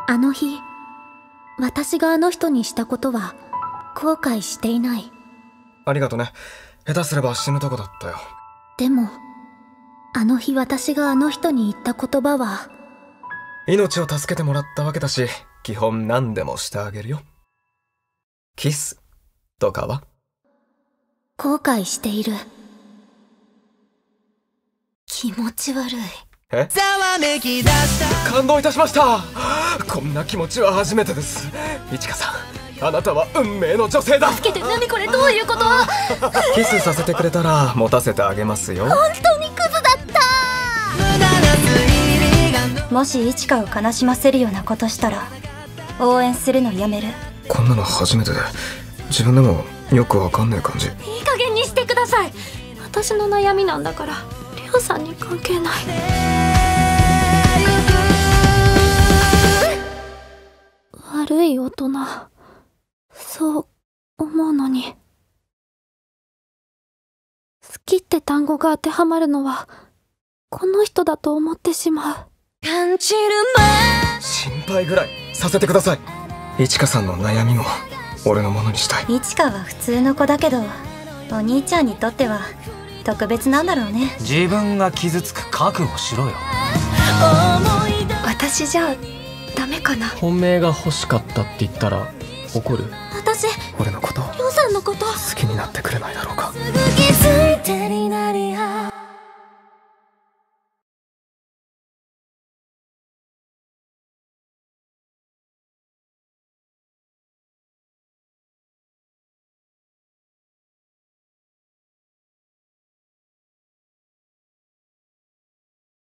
あの日、私があの人にしたことは後悔していない。 ありがとね。下手すれば死ぬとこだったよ。 でも、あの日私があの人に言った言葉は、 命を助けてもらったわけだし、基本何でもしてあげるよ。キスとかは？ 後悔している。気持ち悪い。 え？感動いたしました。こんな気持ちは初めてです。いちかさん、あなたは運命の女性だ。 助けて。何これ、どういうこと？ キスさせてくれたら持たせてあげますよ。 本当にクズだった。 もしイチカを悲しませるようなことしたら応援するのやめる。 こんなの初めてで、自分でもよくわかんない感じ。 いい加減にしてください。私の悩みなんだから、リオさんに関係ない。悪い大人、そう思うのに。好きって単語が当てはまるのはこの人だと思ってしまう。 心配ぐらいさせてください。いちかさんの悩みも俺のものにしたい。 イチカは普通の子だけど、お兄ちゃんにとっては特別なんだろうね。 自分が傷つく覚悟しろよ。 私じゃダメかな。 本命が欲しかったって言ったら怒る？ 私、 俺のことリオさんのこと好きになってくれないだろうか。 気づいてになり合う